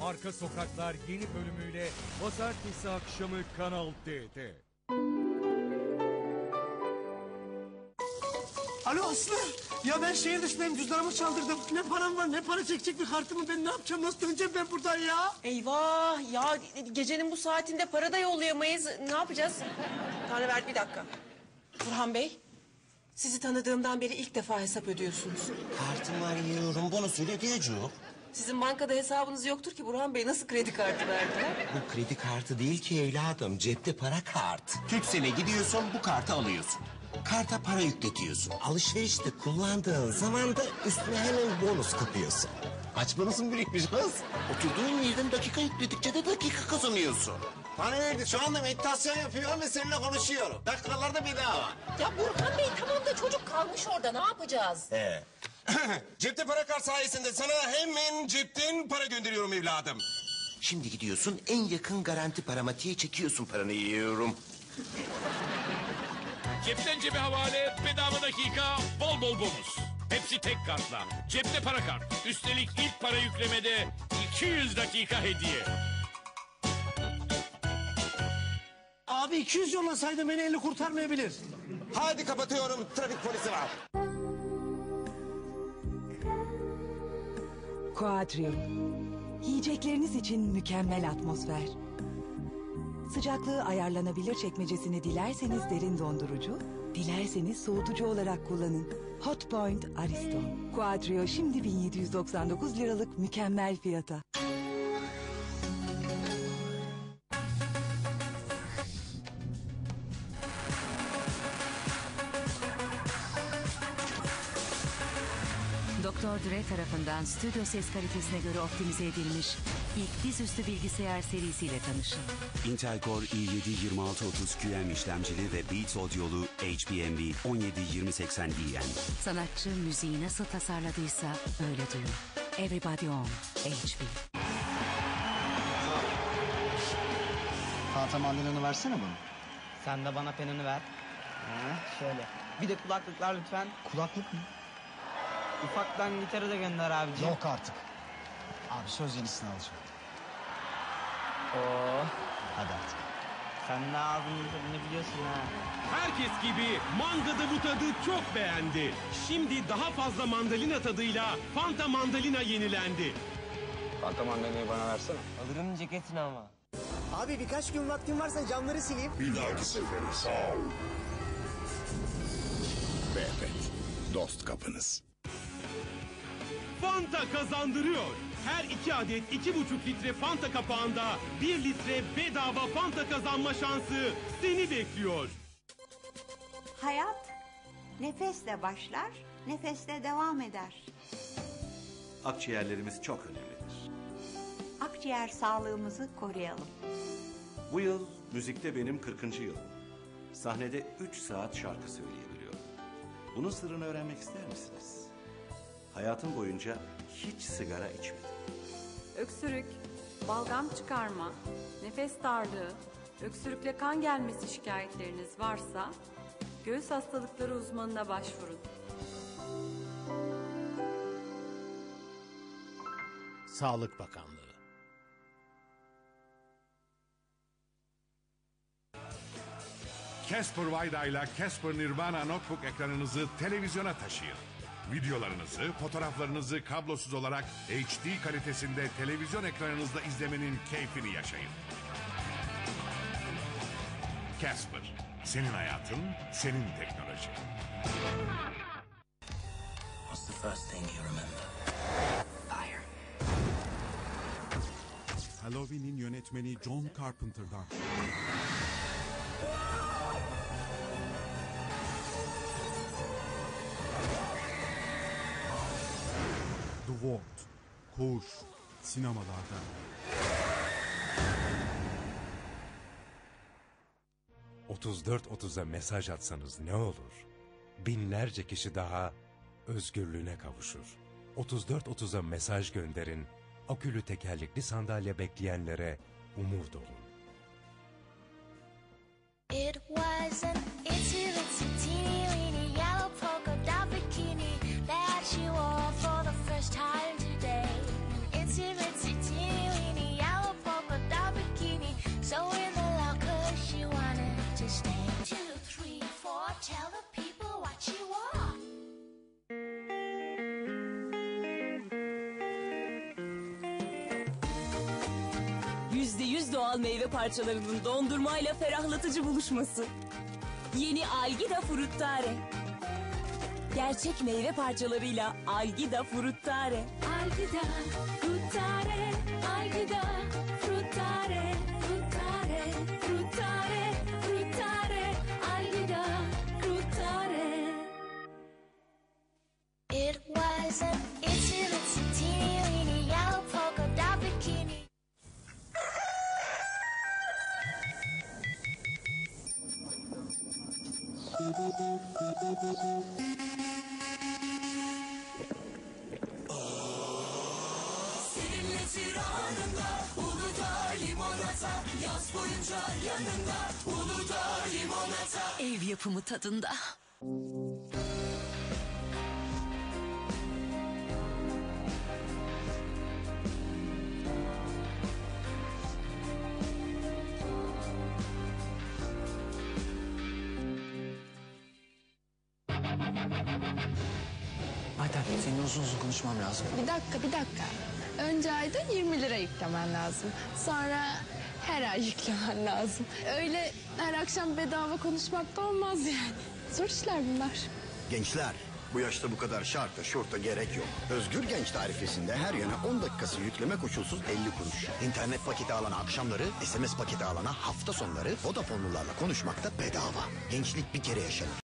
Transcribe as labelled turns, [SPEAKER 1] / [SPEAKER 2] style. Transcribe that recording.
[SPEAKER 1] Arka Sokaklar yeni bölümüyle pazartesi akşamı Kanal D'de.
[SPEAKER 2] Alo Aslı. Ya ben şehir dışındayım, cüzdanımı çaldırdım. Ne param var, ne para çekecek bir kartımı, ben ne yapacağım, nasıl döneceğim ben buradan ya?
[SPEAKER 3] Eyvah ya, gecenin bu saatinde para da yollayamayız. Ne yapacağız? Tanrıver, bir dakika. Burhan Bey, sizi tanıdığımdan beri ilk defa hesap ödüyorsunuz.
[SPEAKER 4] Kartım var yiyorum, bunu söyle diyeceğim.
[SPEAKER 3] Sizin bankada hesabınız yoktur ki Burhan Bey. Nasıl kredi kartı verdiler?
[SPEAKER 4] Bu kredi kartı değil ki evladım, cepte para kart. Türksel'e gidiyorsun, bu kartı alıyorsun. Karta para yükletiyorsun. Alışverişte kullandığın zaman da üstüne hemen bonus kapıyorsun. Kaç bonusun birikmiş kız? Oturduğun yerden dakika yükledikçe de dakika kazanıyorsun. Bana verdi, şu anda meditasyon yapıyorum ve seninle konuşuyorum. Dakikalarda bedava.
[SPEAKER 3] Ya Burhan Bey, tamam da çocuk kalmış orada, ne yapacağız?
[SPEAKER 4] Cepte para kart sayesinde sana hemen cepten para gönderiyorum evladım. Şimdi gidiyorsun, en yakın garanti paramatiğe çekiyorsun, paranı yiyorum.
[SPEAKER 5] Cepten cebe havale, bedava dakika, bol bol bonus. Hepsi tek kartla. Cepte para kart. Üstelik ilk para yüklemede 200 dakika hediye.
[SPEAKER 2] Abi 200 yollasaydı beni 50 kurtarmayabilir.
[SPEAKER 4] Hadi kapatıyorum, trafik polisi var.
[SPEAKER 6] Quadrio. Yiyecekleriniz için mükemmel atmosfer. Sıcaklığı ayarlanabilir çekmecesini dilerseniz derin dondurucu, dilerseniz soğutucu olarak kullanın. Hotpoint Aristo. Quadrio şimdi 1799 liralık mükemmel fiyata.
[SPEAKER 7] Dr. Dre tarafından stüdyo ses kalitesine göre optimize edilmiş ilk dizüstü bilgisayar serisiyle tanışın.
[SPEAKER 8] Intel Core i7-2630 QM işlemcili ve Beats Audio'lu HBM 17-2080
[SPEAKER 7] Sanatçı müziği nasıl tasarladıysa öyle duyun. Everybody on HB.
[SPEAKER 9] Fanta mandalını versene bana.
[SPEAKER 10] Sen de bana penini ver. Ha, şöyle. Bir de kulaklıklar lütfen.
[SPEAKER 9] Kulaklık mı?
[SPEAKER 10] Ufaktan gitarı da gönder abiciğim.
[SPEAKER 9] Yok artık. Abi söz yenisini alacağım.
[SPEAKER 10] Oo.
[SPEAKER 9] Hadi artık.
[SPEAKER 10] Sen de ağzının tadını biliyorsun ha.
[SPEAKER 5] Herkes gibi Manga da bu tadı çok beğendi. Şimdi daha fazla mandalina tadıyla Fanta Mandalina yenilendi.
[SPEAKER 10] Fanta mandalinayı bana versene. Alırım ceketini ama.
[SPEAKER 2] Abi birkaç gün vaktin varsa camları sileyim.
[SPEAKER 11] Bir dahaki sefere sağ ol. Evet, dost kapınız.
[SPEAKER 5] Fanta kazandırıyor. Her 2 adet 2,5 litre Fanta kapağında 1 litre bedava Fanta kazanma şansı seni bekliyor.
[SPEAKER 12] Hayat nefesle başlar, nefesle devam eder.
[SPEAKER 13] Akciğerlerimiz çok önemlidir.
[SPEAKER 12] Akciğer sağlığımızı koruyalım.
[SPEAKER 13] Bu yıl müzikte benim 40. yılım. Sahnede 3 saat şarkı söyleyebiliyorum. Bunun sırrını öğrenmek ister misiniz? Hayatım boyunca hiç sigara içmedim.
[SPEAKER 14] Öksürük, balgam çıkarma, nefes darlığı, öksürükle kan gelmesi şikayetleriniz varsa göğüs hastalıkları uzmanına başvurun.
[SPEAKER 15] Sağlık Bakanlığı.
[SPEAKER 11] Casper Vayda ile Casper Nirvana Notebook ekranınızı televizyona taşıyın. Videolarınızı, fotoğraflarınızı kablosuz olarak HD kalitesinde televizyon ekranınızda izlemenin keyfini yaşayın. Casper, senin hayatın, senin teknoloji.
[SPEAKER 4] What's the first thing you remember? Fire.
[SPEAKER 16] Halloween'in yönetmeni John Carpenter'dan. The Vault, Koğuş, sinemalarda.
[SPEAKER 17] ...34-30'a mesaj atsanız ne olur? Binlerce kişi daha özgürlüğüne kavuşur. 34-30'a mesaj gönderin, akülü tekerlekli sandalye bekleyenlere umut olun.
[SPEAKER 18] It was an itsy bitsy teeny weeny yellow polka dot bikini that she wore for the first time today. Itsy bitsy teeny weeny
[SPEAKER 19] %100 doğal meyve parçalarının dondurmayla ferahlatıcı buluşması. Yeni Algida Fruttare. Gerçek meyve parçalarıyla Algida Fruttare. Algida Fruttare, Algida Fruttare, Fruttare, Fruttare, Fruttare, Algida Fruttare.
[SPEAKER 18] It was an itsy bitsy teeny weeny yellow polka dot bikini.
[SPEAKER 2] Seninle tiranında Uludağ limonata, yaz boyunca yanında Uludağ limonata.
[SPEAKER 19] Ev yapımı tadında.
[SPEAKER 9] Ayten seninle uzun uzun konuşmam lazım.
[SPEAKER 20] Bir dakika. Önce ayda 20 lira yüklemen lazım. Sonra her ay yüklemen lazım. Öyle her akşam bedava konuşmak da olmaz yani. Zor işler bunlar.
[SPEAKER 21] Gençler, bu yaşta bu kadar şarta şorta gerek yok. Özgür Genç tarifesinde her yana 10 dakikası yükleme koşulsuz 50 kuruş. İnternet paketi alana akşamları, SMS paketi alana hafta sonları Vodafone'lularla konuşmak da bedava. Gençlik bir kere yaşanır.